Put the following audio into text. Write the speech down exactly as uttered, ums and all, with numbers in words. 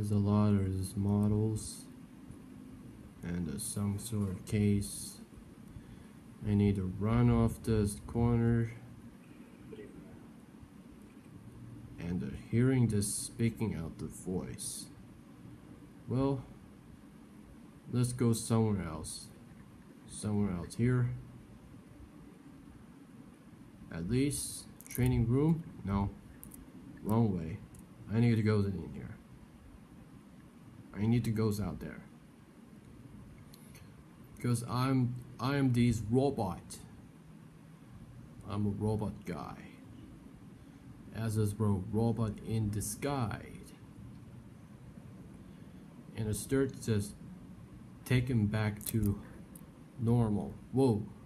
There's a lot of these models and uh, some sort of case. I need to run off this corner. And uh, hearing this speaking out the voice. Well, let's go somewhere else. Somewhere else here. At least training room? No, wrong way. I need to go in here. I need to go out there. Because I'm I am this robot. I'm a robot guy. As is bro, robot in disguise. And it starts just taking back to normal. Whoa.